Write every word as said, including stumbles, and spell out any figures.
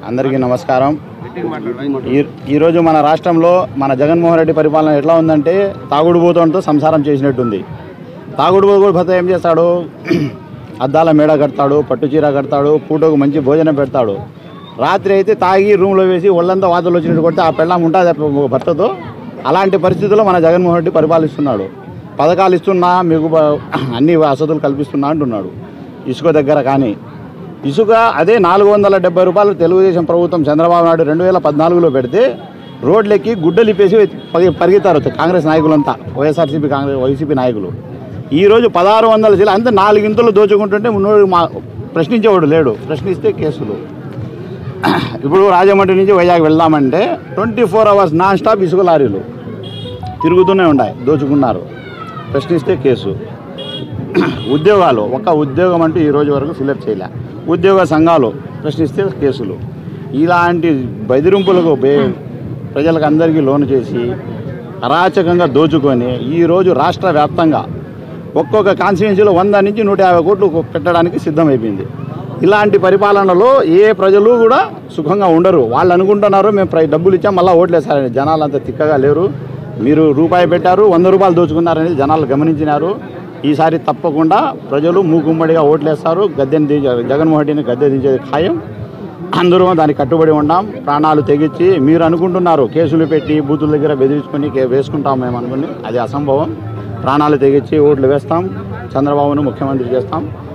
అందరికీ నమస్కారం. ఈరోజు మన రాష్ట్రంలో మన జగన్మోహన్ రెడ్డి పరిపాలన ఎట్లా ఉందంటే తాగుడు పోతంతో సంసారం చేసినట్టుంది. తాగుడు పోతే ఏం చేస్తాడు? అద్దాల మేడ కడతాడు, పట్టు చీర కడతాడు, పూటకు మంచి భోజనం పెడతాడు. రాత్రి అయితే తాగి రూమ్లో వేసి ఒళ్ళంతా వాతలు వచ్చినట్టు కొడితే ఆ పెళ్ళం ఉంటుంది భర్తతో. అలాంటి పరిస్థితుల్లో మన జగన్మోహన్ రెడ్డి పరిపాలిస్తున్నాడు. పథకాలు ఇస్తున్నా, మీకు అన్ని వసతులు కల్పిస్తున్నా అంటున్నాడు. ఇసుక దగ్గర కానీ ఇసుక అదే నాలుగు వందల డెబ్బై రూపాయలు తెలుగుదేశం ప్రభుత్వం చంద్రబాబు నాయుడు రెండు వేల పద్నాలుగులో పెడితే రోడ్లెక్కి గుడ్డలిప్పేసి పరిగెత్తారు కాంగ్రెస్ నాయకులంతా, వైఎస్ఆర్సీపీ కాంగ్రెస్ వైసీపీ నాయకులు. ఈరోజు పదహారు వందల జిల్లా అంతే నాలుగింతలు దోచుకుంటుంటే మున్నోడు మా ప్రశ్నించేవాడు లేడు. ప్రశ్నిస్తే కేసులు. ఇప్పుడు రాజమండ్రి నుంచి వైజాగ్ వెళ్దామంటే twenty four hours non stop ఇసుక లారీలు తిరుగుతూనే ఉన్నాయి, దోచుకున్నారు. ప్రశ్నిస్తే కేసు. ఉద్యోగాలు ఒక్క ఉద్యోగం అంటూ ఈరోజు వరకు ఫిలప్ చేయలే. ఉద్యోగ సంఘాలు ప్రశ్నిస్తే కేసులు. ఇలాంటి బెదిరింపులకు ప్రజలకు అందరికీ లోను చేసి అరాచకంగా దోచుకొని ఈరోజు రాష్ట్ర వ్యాప్తంగా ఒక్కొక్క కాన్స్టిట్యున్సీలో వంద నుంచి నూట యాభై కోట్లు పెట్టడానికి సిద్ధమైపోయింది. ఇలాంటి పరిపాలనలో ఏ ప్రజలు కూడా సుఖంగా ఉండరు. వాళ్ళు అనుకుంటున్నారు మేము డబ్బులు ఇచ్చాం మళ్ళీ ఓట్లేసారని. జనాలు అంత తిక్కగా లేరు. మీరు రూపాయి పెట్టారు, వంద రూపాయలు దోచుకున్నారనేది జనాలు గమనించినారు. ఈసారి తప్పకుండా ప్రజలు మూకుమ్మడిగా ఓట్లేస్తారు. గద్దెని దించే జగన్మోహన్ రెడ్డిని గద్దె దించేది ఖాయం. అందరూ దానికి కట్టుబడి ఉన్నాం. ప్రాణాలు తెగించి మీరు అనుకుంటున్నారు కేసులు పెట్టి బూతుల దగ్గర బెదిరించుకొని వేసుకుంటాం మేము అనుకుని, అది అసంభవం. ప్రాణాలు తెగించి ఓట్లు వేస్తాం, చంద్రబాబును ముఖ్యమంత్రి చేస్తాం.